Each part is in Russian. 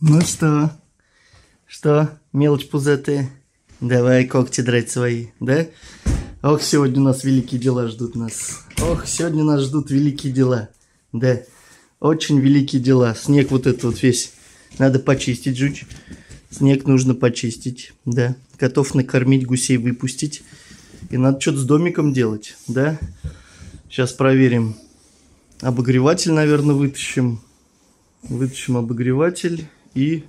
Ну что? Что, мелочь пузатая? Давай когти драть свои, да? Ох, сегодня у нас великие дела ждут нас. Ох, сегодня нас ждут великие дела. Да, очень великие дела. Снег вот этот вот весь надо почистить, жуч. Снег нужно почистить, да. Котов накормить, гусей выпустить. И надо что-то с домиком делать, да. Сейчас проверим. Обогреватель, наверное, вытащим. Вытащим обогреватель и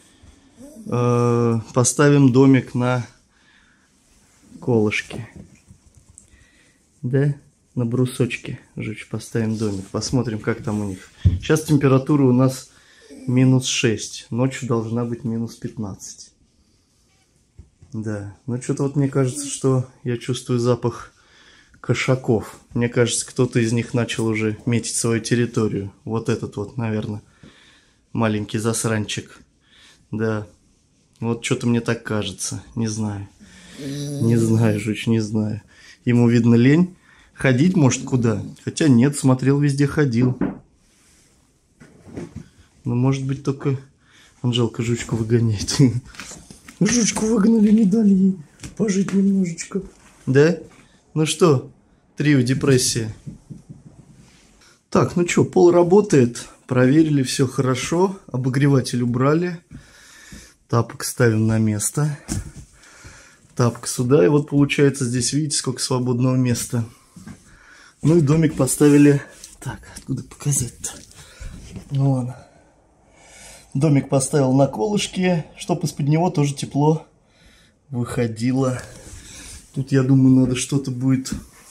поставим домик на колышки. Да, на брусочки, жуч, поставим домик. Посмотрим, как там у них. Сейчас температура у нас -6. Ночью должна быть -15. Да, ну что-то вот мне кажется, что я чувствую запах кошаков. Мне кажется, кто-то из них начал уже метить свою территорию. Вот этот вот, наверное, маленький засранчик. Да, вот что-то мне так кажется. Не знаю. Не знаю, жуч, не знаю. Ему, видно, лень. Ходить, может, куда? Хотя нет, смотрел, везде ходил. Ну, может быть, только Анжелка жучку выгоняет. Жучку выгнали, не дали ей пожить немножечко. Да? Ну что, трио депрессия. Так, ну что, пол работает. Проверили, все хорошо. Обогреватель убрали. Тапок ставим на место. Тапок сюда. И вот получается здесь, видите, сколько свободного места. Ну и домик поставили. Так, откуда показать-то? Вон. Домик поставил на колышке, чтобы из-под него тоже тепло выходило. Тут, я думаю, надо что-то будет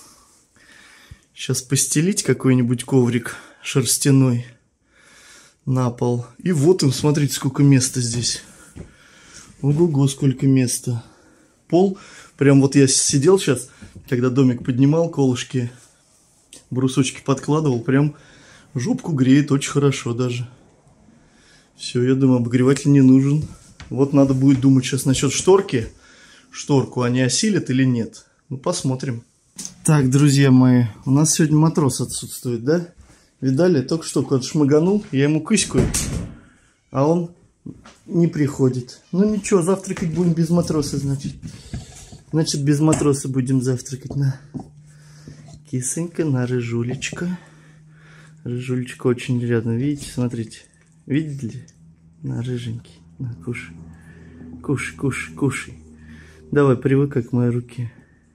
сейчас постелить, какой-нибудь коврик шерстяной на пол. И вот им, смотрите, сколько места здесь. Ого-го, сколько места. Пол, прям вот я сидел сейчас, когда домик поднимал, колышки, брусочки подкладывал, прям жопку греет очень хорошо даже. Все, я думаю, обогреватель не нужен. Вот надо будет думать сейчас насчет шторки. Шторку они осилят или нет. Ну, посмотрим. Так, друзья мои, у нас сегодня матрос отсутствует, да? Видали? Только что кот шмыганул, я ему кыськаю, а он не приходит. Ну ничего, завтракать будем без матроса, значит. Значит, без матроса будем завтракать. На кисонька, на рыжулечка. Рыжулечка очень рядом, видите, смотрите. Видели? На, рыженький. На, кушай. Кушай, кушай, кушай. Давай, привыкай к моей руке.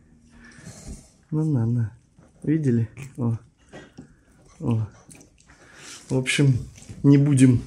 Ну, на. Видели? О. О. В общем, не будем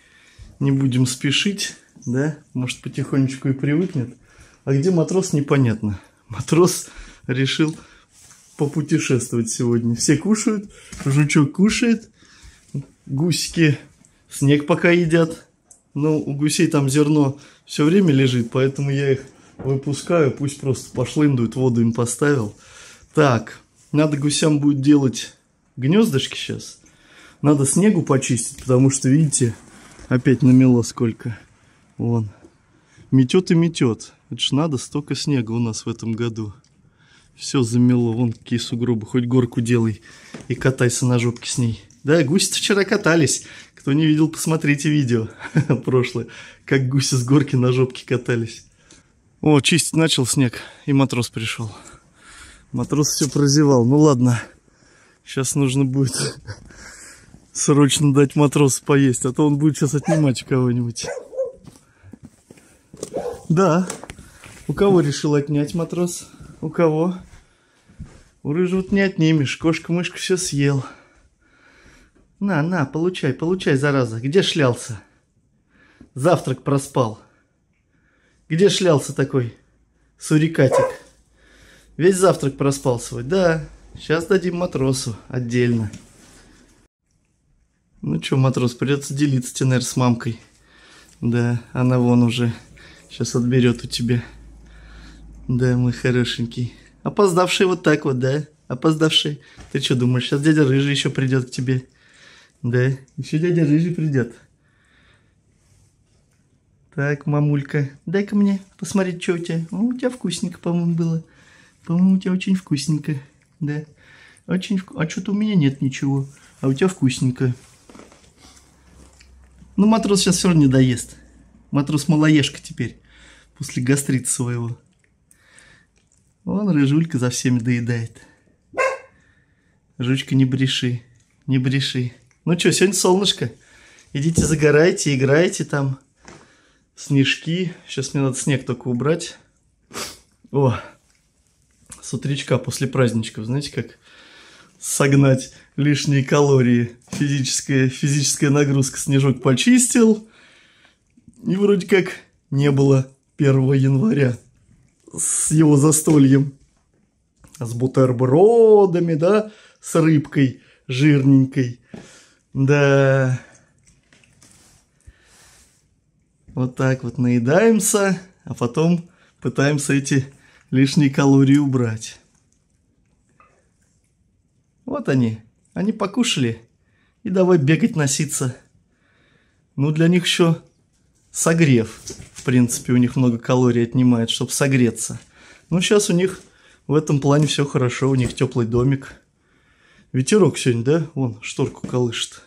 спешить, да? Может, потихонечку и привыкнет. А где матрос, непонятно. Матрос решил попутешествовать сегодня. Все кушают, жучок кушает, гусики снег пока едят. Ну, у гусей там зерно все время лежит, поэтому я их выпускаю. Пусть просто пошлындуют, воду им поставил. Так, надо гусям будет делать гнездышки сейчас. Надо снегу почистить, потому что, видите, опять намело сколько. Вон. Метет и метет. Это ж надо, столько снега у нас в этом году. Все замело. Вон какие сугробы. Хоть горку делай и катайся на жопке с ней. Да, гуси-то вчера катались. Кто не видел, посмотрите видео прошлое. Как гуси с горки на жопке катались. О, чистить начал снег. И матрос пришел. Матрос все прозевал. Ну ладно. Сейчас нужно будет срочно дать матросу поесть. А то он будет сейчас отнимать у кого-нибудь. Да. У кого решил отнять матрос? У кого? У рыжего не отнимешь. Кошка-мышка все съел. На, получай, зараза. Где шлялся? Завтрак проспал. Где шлялся такой сурикатик? Весь завтрак проспал свой. Да, сейчас дадим матросу отдельно. Ну что, матрос, придется делиться тебе, наверное, с мамкой. Да, она вон уже сейчас отберет у тебя. Да, мой хорошенький. Опоздавший вот так вот, да? Опоздавший. Ты что думаешь, сейчас дядя Рыжий еще придет к тебе? Да, еще дядя Рыжий придет. Так, мамулька, дай-ка мне посмотреть, что у тебя. О, у тебя вкусненько, по-моему, было. По-моему, у тебя очень вкусненько. Да, очень вкусненько. А что-то у меня нет ничего. А у тебя вкусненько. Ну, матрос сейчас все равно не доест. Матрос малоежка теперь, после гастрита своего. Вон Рыжулька за всеми доедает. Жучка, не бреши, не бреши. Ну что, сегодня солнышко. Идите загорайте, играйте там. Снежки. Сейчас мне надо снег только убрать. О, с утречка после праздничков, знаете, как согнать лишние калории. Физическая нагрузка. Снежок почистил. И вроде как не было 1 января с его застольем. С бутербродами, да, с рыбкой жирненькой. Да. Вот так вот наедаемся, а потом пытаемся эти лишние калории убрать. Вот они. Они покушали. И давай бегать, носиться. Ну, для них еще согрев. В принципе, у них много калорий отнимает, чтобы согреться. Ну, сейчас у них в этом плане все хорошо. У них теплый домик. Ветерок сегодня, да? Вон, шторку колышет.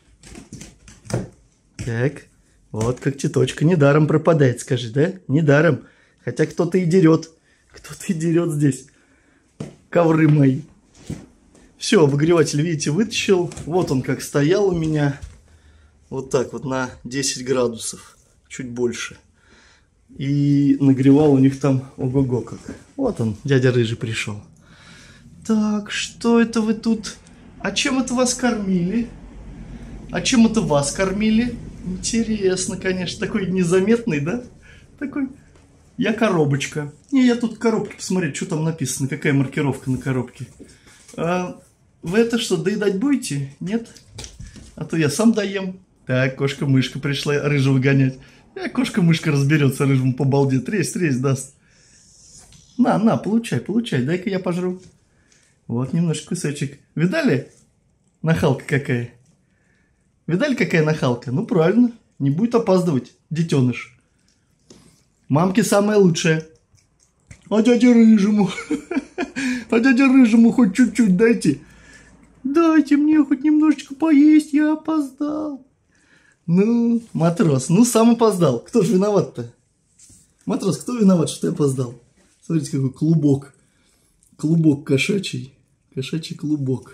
Так. Вот как теточка недаром пропадает, скажи, да? Недаром. Хотя кто-то и дерет. Кто-то и дерет здесь ковры мои. Все, обогреватель, видите, вытащил. Вот он как стоял у меня. Вот так вот на 10 градусов. Чуть больше. И нагревал у них там ого-го как. Вот он, дядя Рыжий пришел. Так, что это вы тут? А чем это вас кормили? А чем это вас кормили? Интересно, конечно, такой незаметный, да? Такой, я коробочка. Не, я тут коробки, посмотреть, что там написано, какая маркировка на коробке. А вы это что, доедать будете? Нет? А то я сам доем. Так, кошка-мышка пришла Рыжего гонять. Кошка-мышка разберется, Рыжему по балде. Тресь даст. На, получай, дай-ка я пожру. Вот немножко кусочек. Видали? Нахалка какая. Видали, какая нахалка? Ну, правильно. Не будет опаздывать, детеныш. Мамке самое лучшее. А дяде Рыжему? А дяде Рыжему хоть чуть-чуть дайте. Дайте мне хоть немножечко поесть, я опоздал. Ну, матрос, ну сам опоздал. Кто же виноват-то? Матрос, кто виноват, что ты опоздал? Смотрите, какой клубок. Клубок кошачий. Кошачий клубок.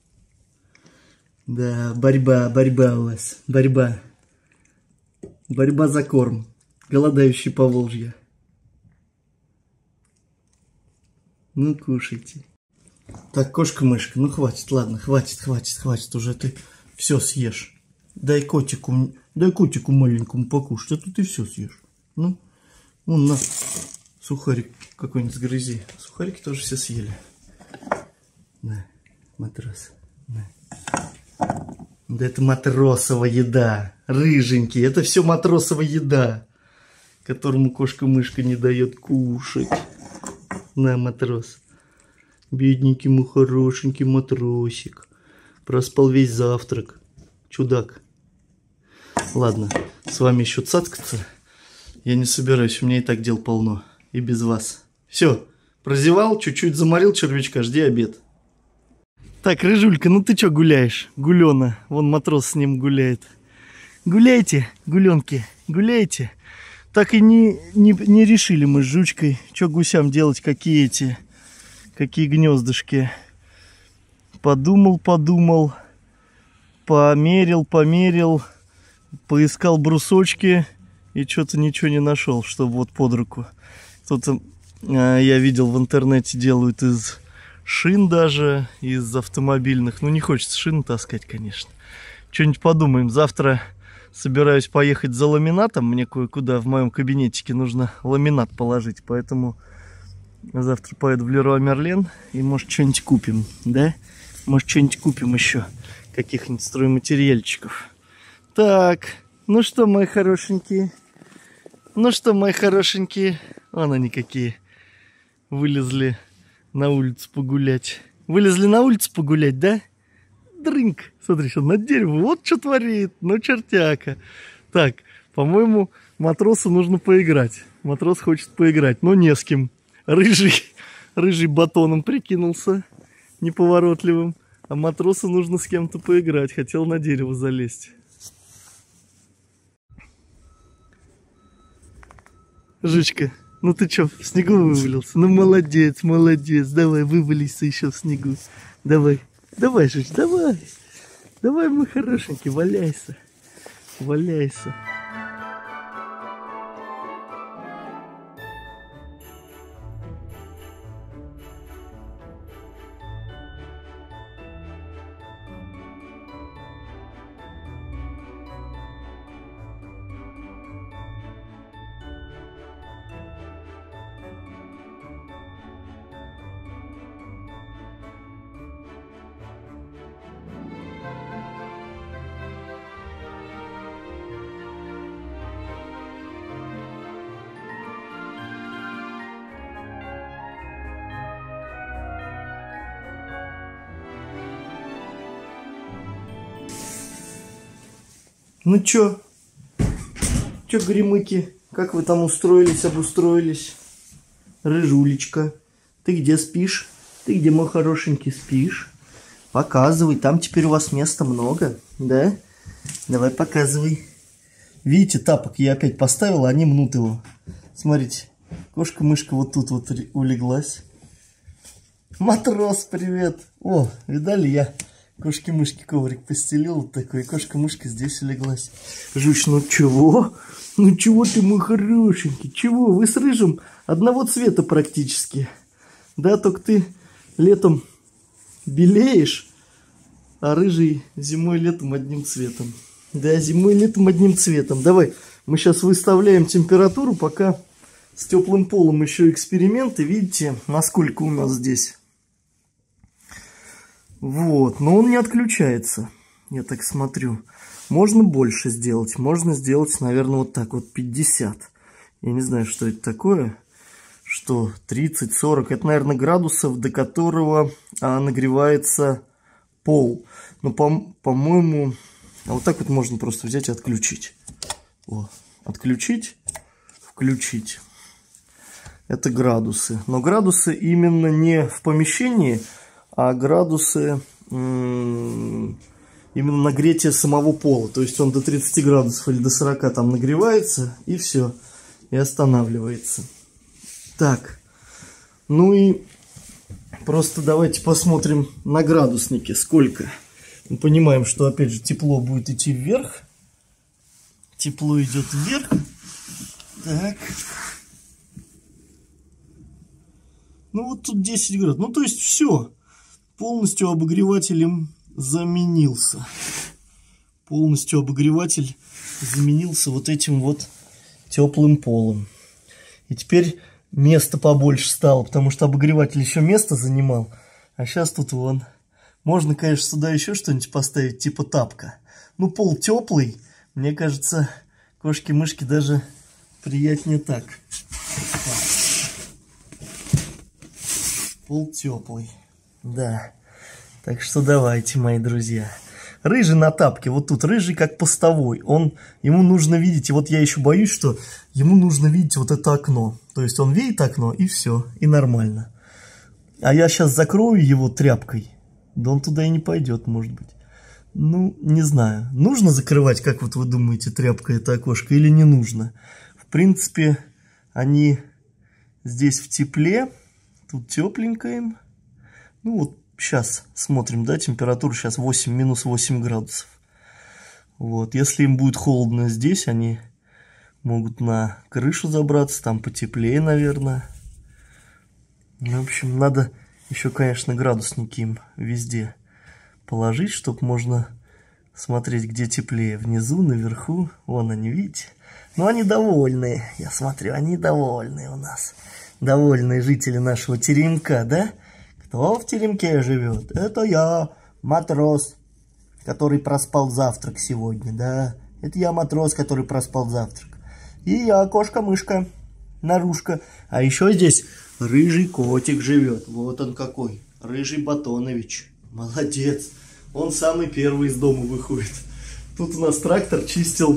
Да, борьба у вас. Борьба за корм. Голодающий Поволжье. Ну, кушайте. Так, кошка-мышка, ну хватит, ладно, хватит, уже ты все съешь. Дай котику маленькому покушать, а то ты все съешь. Ну, вон на сухарик какой-нибудь сгрызи. Сухарики тоже все съели. На, матрос, на. Да это матросовая еда, рыженький, это все матросовая еда, которому кошка-мышка не дает кушать. На, матрос. Бедненький мой хорошенький матросик. Проспал весь завтрак. Чудак. Ладно, с вами еще цацкаться я не собираюсь, у меня и так дел полно. И без вас. Все, прозевал, чуть-чуть заморил червячка, жди обед. Так, Рыжулька, ну ты что гуляешь? Гулена, вон матрос с ним гуляет. Гуляйте, гуленки, гуляйте. Так и не решили мы с Жучкой, что гусям делать, какие гнездышки. Подумал, померил, поискал брусочки и что-то ничего не нашел, чтобы вот под руку. Кто-то, я видел в интернете, делают из шин даже, из автомобильных. Ну, не хочется шины таскать, конечно. Что-нибудь подумаем. Завтра собираюсь поехать за ламинатом. Мне кое-куда в моем кабинетике нужно ламинат положить. Поэтому завтра поеду в Леруа Мерлен и, может, что-нибудь купим, да? Может, что-нибудь купим еще. Каких-нибудь стройматериальчиков. Так, ну что, мои хорошенькие? Вон они какие. Вылезли на улицу погулять. Да? Дрынк. Смотри, что на дерево. Вот что творит. Ну, чертяка. Так, по-моему, матросу нужно поиграть. Матрос хочет поиграть, но не с кем. Рыжий батоном прикинулся. Неповоротливым. А матросу нужно с кем-то поиграть. Хотел на дерево залезть. Жучка, ну ты чё, в снегу вывалился? Ну молодец, молодец. Давай, вывалися еще в снегу. Давай, давай, Жуч, давай. Давай, мой хорошенький, валяйся. Валяйся. Ну чё, гремыки, как вы там устроились, обустроились? Рыжулечка, ты где спишь? Ты где, мой хорошенький, спишь? Показывай, там теперь у вас места много, да? Давай показывай. Видите, тапок я опять поставил, а они мнут его. Смотрите, кошка-мышка вот тут вот улеглась. Матрос, привет! О, видали, я кошки-мышки коврик постелил вот такой, и кошка-мышка здесь улеглась. Жуч, ну чего? Ну чего ты, мой хорошенький? Чего? Вы с Рыжим одного цвета практически. Да, только ты летом белеешь, а Рыжий зимой и летом одним цветом. Да, зимой и летом одним цветом. Давай, мы сейчас выставляем температуру, пока с теплым полом еще эксперименты. Видите, насколько у нас здесь. Вот, но он не отключается, я так смотрю. Можно больше сделать, можно сделать, наверное, вот так вот, 50. Я не знаю, что это такое, что 30-40, это, наверное, градусов, до которого нагревается пол. Но, по-моему, вот так вот можно просто взять и отключить. О, отключить, включить. Это градусы. Но градусы именно не в помещении, а градусы именно нагретия самого пола. То есть он до 30 градусов или до 40 там нагревается, и все, и останавливается. Так, ну и просто давайте посмотрим на градуснике, сколько. Мы понимаем, что опять же тепло будет идти вверх. Тепло идет вверх. Так. Ну вот тут 10 градусов. Ну то есть все. Полностью обогревателем заменился. Полностью обогреватель заменился вот этим вот теплым полом. И теперь место побольше стало, потому что обогреватель еще место занимал. А сейчас тут вон. Можно, конечно, сюда еще что-нибудь поставить, типа тапка. Ну, пол теплый. Мне кажется, кошки-мышки даже приятнее так. Пол теплый. Да, так что давайте, мои друзья. Рыжий на тапке, вот тут Рыжий как постовой. Ему нужно видеть, и вот я еще боюсь, что ему нужно видеть вот это окно. То есть он видит окно, и все, и нормально. А я сейчас закрою его тряпкой, да он туда и не пойдет, может быть. Ну, не знаю. Нужно закрывать, как вот вы думаете, тряпкой это окошко или не нужно? В принципе, они здесь в тепле, тут тепленько им. Ну вот сейчас смотрим, да, температура сейчас минус 8 градусов. Вот, если им будет холодно здесь, они могут на крышу забраться, там потеплее, наверное. Ну, в общем, надо еще, конечно, градусники им везде положить, чтобы можно смотреть, где теплее. Внизу, наверху, вон они, видите? Ну, они довольные, я смотрю, они довольные у нас. Довольные жители нашего теремка, да? Кто в теремке живет? Это я, матрос, который проспал завтрак сегодня, да. Это я, матрос, который проспал завтрак. И я, кошка-мышка, Нарушка. А еще здесь рыжий котик живет. Вот он какой, Рыжий Батонович. Молодец. Он самый первый из дома выходит. Тут у нас трактор чистил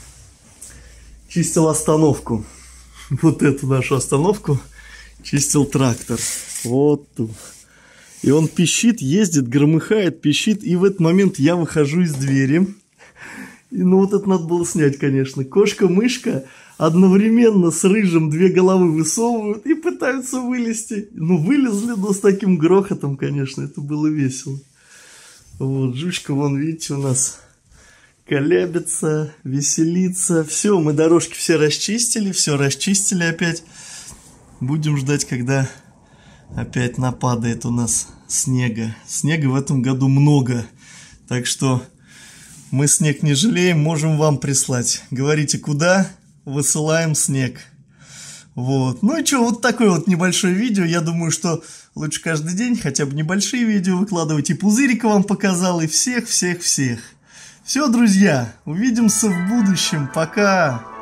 остановку. Вот эту нашу остановку чистил трактор. Вот тут. И он пищит, ездит, громыхает, пищит. И в этот момент я выхожу из двери. И, ну вот это надо было снять, конечно. Кошка-мышка одновременно с Рыжим две головы высовывают и пытаются вылезти. Ну, вылезли, но с таким грохотом, конечно, это было весело. Вот, Жучка, вон, видите, у нас колябится, веселится. Все, мы дорожки все расчистили опять. Будем ждать, когда опять нападает у нас снега. Снега в этом году много. Так что мы снег не жалеем, можем вам прислать. Говорите, куда? Высылаем снег. Вот. Ну и что, вот такое вот небольшое видео. Я думаю, что лучше каждый день хотя бы небольшие видео выкладывать. И пузырика вам показал, и всех. Все, друзья, увидимся в будущем. Пока!